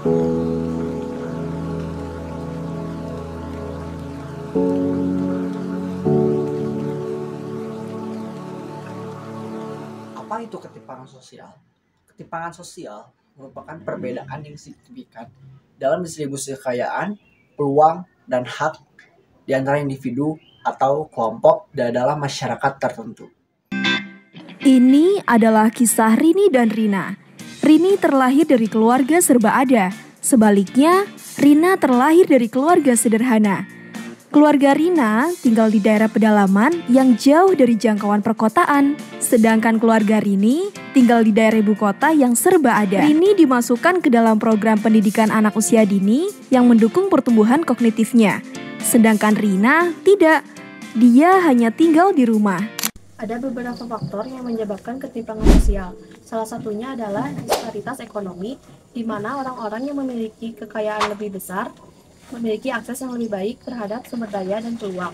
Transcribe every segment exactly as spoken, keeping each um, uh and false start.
Apa itu ketimpangan sosial? Ketimpangan sosial merupakan perbedaan yang signifikan dalam distribusi kekayaan, peluang, dan hak di antara individu atau kelompok dalam masyarakat tertentu. Ini adalah kisah Rini dan Rina. Rini terlahir dari keluarga serba ada. Sebaliknya, Rina terlahir dari keluarga sederhana. Keluarga Rina tinggal di daerah pedalaman yang jauh dari jangkauan perkotaan. Sedangkan keluarga Rini tinggal di daerah ibu kota yang serba ada. Rini dimasukkan ke dalam program pendidikan anak usia dini yang mendukung pertumbuhan kognitifnya. Sedangkan Rina tidak. Dia hanya tinggal di rumah. Ada beberapa faktor yang menyebabkan ketimpangan sosial. Salah satunya adalah disparitas ekonomi, di mana orang-orang yang memiliki kekayaan lebih besar memiliki akses yang lebih baik terhadap sumber daya dan peluang.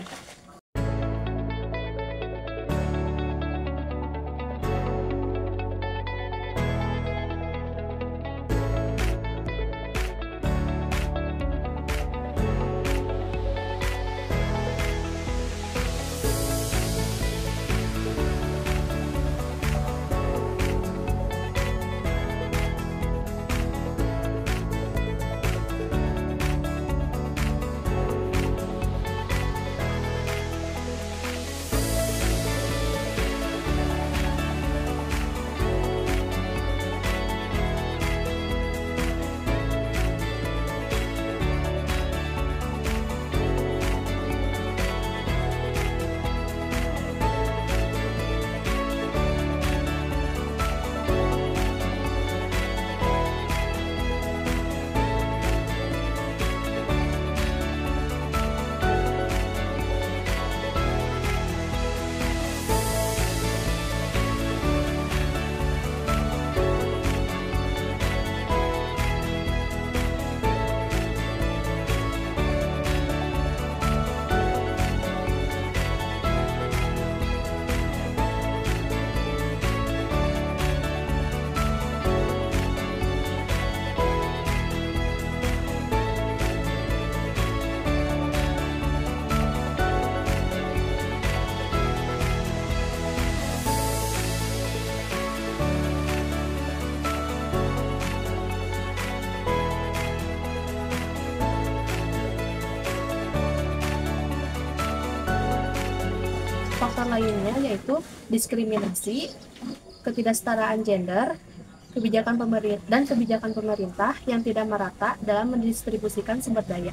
Faktor lainnya yaitu diskriminasi, ketidaksetaraan gender, kebijakan pemerintah dan kebijakan pemerintah yang tidak merata dalam mendistribusikan sumber daya.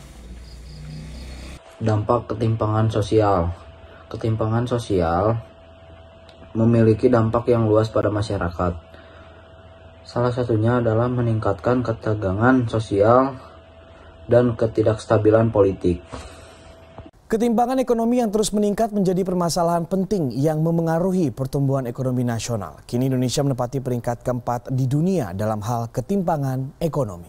Dampak ketimpangan sosial. Ketimpangan sosial memiliki dampak yang luas pada masyarakat. Salah satunya adalah meningkatkan ketegangan sosial dan ketidakstabilan politik. Ketimpangan ekonomi yang terus meningkat menjadi permasalahan penting yang memengaruhi pertumbuhan ekonomi nasional. Kini Indonesia menempati peringkat keempat di dunia dalam hal ketimpangan ekonomi.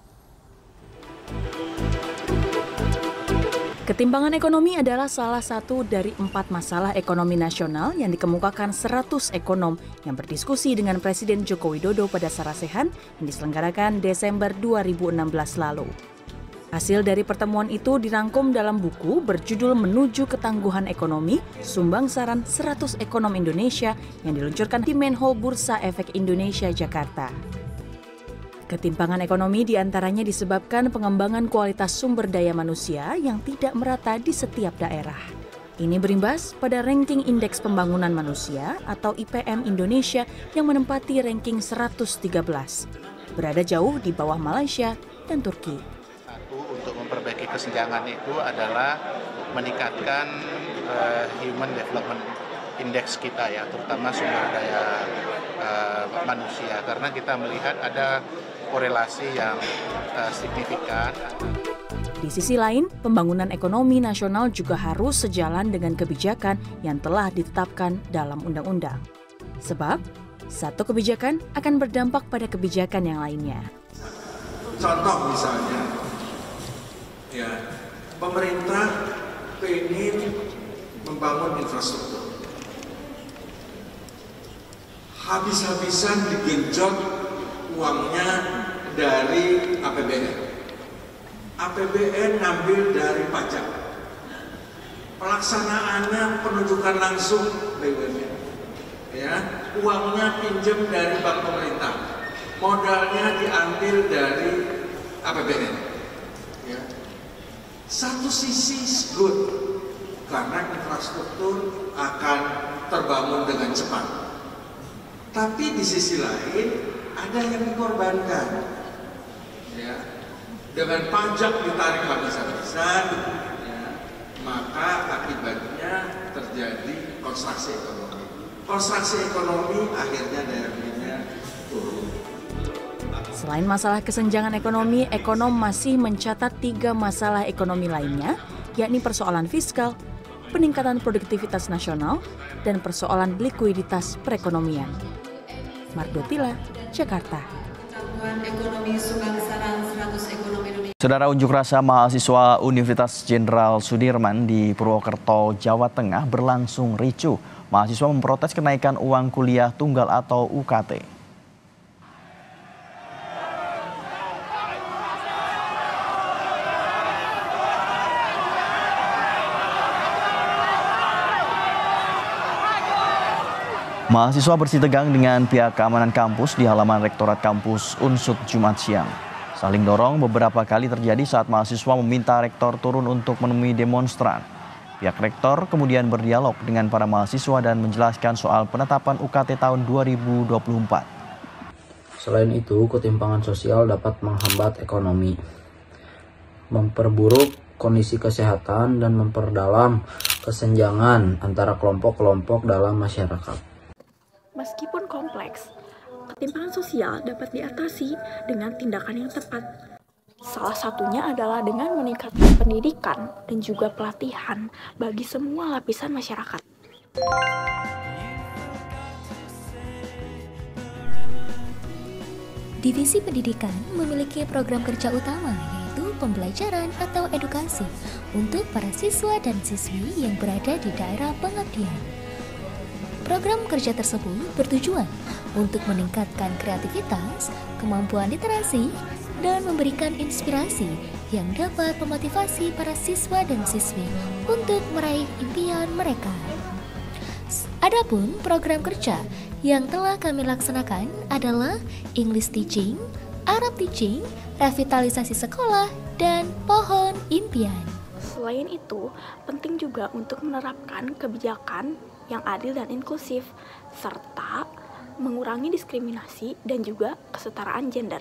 Ketimpangan ekonomi adalah salah satu dari empat masalah ekonomi nasional yang dikemukakan seratus ekonom yang berdiskusi dengan Presiden Joko Widodo pada Sarasehan yang diselenggarakan Desember dua ribu enam belas lalu. Hasil dari pertemuan itu dirangkum dalam buku berjudul Menuju Ketangguhan Ekonomi, Sumbang Saran seratus Ekonom Indonesia yang diluncurkan di Menhol Bursa Efek Indonesia, Jakarta. Ketimpangan ekonomi diantaranya disebabkan pengembangan kualitas sumber daya manusia yang tidak merata di setiap daerah. Ini berimbas pada ranking Indeks Pembangunan Manusia atau I P M Indonesia yang menempati ranking seratus tiga belas, berada jauh di bawah Malaysia dan Turki. Untuk memperbaiki kesenjangan itu adalah meningkatkan uh, Human Development Index kita ya, terutama sumber daya uh, manusia, karena kita melihat ada korelasi yang uh, signifikan. Di sisi lain, pembangunan ekonomi nasional juga harus sejalan dengan kebijakan yang telah ditetapkan dalam undang-undang. Sebab, satu kebijakan akan berdampak pada kebijakan yang lainnya. Contoh misalnya, ya, pemerintah ingin membangun infrastruktur. Habis-habisan digenjot uangnya dari A P B N. A P B N ngambil dari pajak. Pelaksanaannya penunjukan langsung B U M N. Ya, uangnya pinjam dari bank pemerintah. Modalnya diambil dari A P B N. Ya. Satu sisi good karena infrastruktur akan terbangun dengan cepat. Tapi di sisi lain ada yang dikorbankan. Ya. Dengan pajak ditarik habis-habisan, ya, maka akibatnya terjadi konstruksi ekonomi. Konstruksi ekonomi akhirnya daya belinya turun. Selain masalah kesenjangan ekonomi, ekonom masih mencatat tiga masalah ekonomi lainnya, yakni persoalan fiskal, peningkatan produktivitas nasional, dan persoalan likuiditas perekonomian. Mardotila, Jakarta. Saudara, unjuk rasa mahasiswa Universitas Jenderal Sudirman di Purwokerto, Jawa Tengah berlangsung ricuh. Mahasiswa memprotes kenaikan uang kuliah tunggal atau U K T. Mahasiswa bersih tegang dengan pihak keamanan kampus di halaman Rektorat Kampus Unsut Jumat siang. Saling dorong beberapa kali terjadi saat mahasiswa meminta rektor turun untuk menemui demonstran. Pihak rektor kemudian berdialog dengan para mahasiswa dan menjelaskan soal penetapan U K T tahun dua ribu dua puluh empat. Selain itu, ketimpangan sosial dapat menghambat ekonomi, memperburuk kondisi kesehatan, dan memperdalam kesenjangan antara kelompok-kelompok dalam masyarakat. Meskipun kompleks, ketimpangan sosial dapat diatasi dengan tindakan yang tepat. Salah satunya adalah dengan meningkatkan pendidikan dan juga pelatihan bagi semua lapisan masyarakat. Divisi Pendidikan memiliki program kerja utama, yaitu pembelajaran atau edukasi untuk para siswa dan siswi yang berada di daerah pengabdian. Program kerja tersebut bertujuan untuk meningkatkan kreativitas, kemampuan literasi, dan memberikan inspirasi yang dapat memotivasi para siswa dan siswi untuk meraih impian mereka. Adapun program kerja yang telah kami laksanakan adalah English Teaching, Arab Teaching, revitalisasi sekolah, dan pohon impian. Selain itu, penting juga untuk menerapkan kebijakan yang adil dan inklusif, serta mengurangi diskriminasi dan juga kesetaraan gender.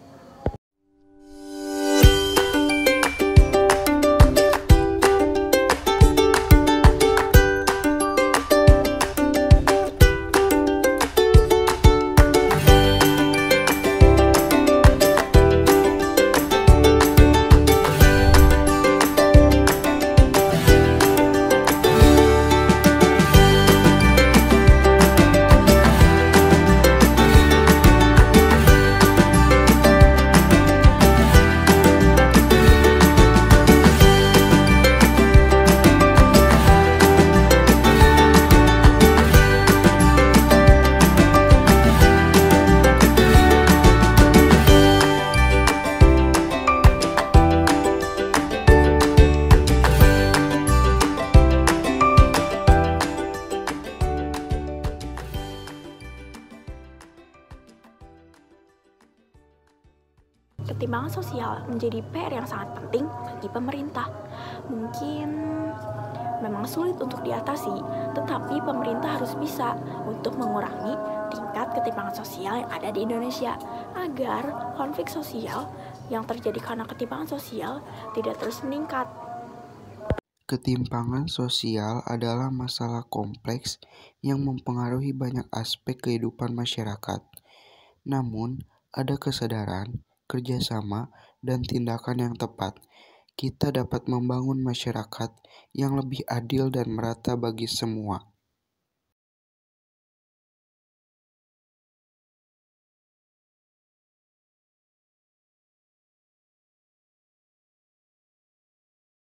Ketimpangan sosial menjadi P R yang sangat penting bagi pemerintah. Mungkin memang sulit untuk diatasi, tetapi pemerintah harus bisa untuk mengurangi tingkat ketimpangan sosial yang ada di Indonesia agar konflik sosial yang terjadi karena ketimpangan sosial tidak terus meningkat. Ketimpangan sosial adalah masalah kompleks yang mempengaruhi banyak aspek kehidupan masyarakat. Namun, ada kesadaran, kerjasama, dan tindakan yang tepat. Kita dapat membangun masyarakat yang lebih adil dan merata bagi semua.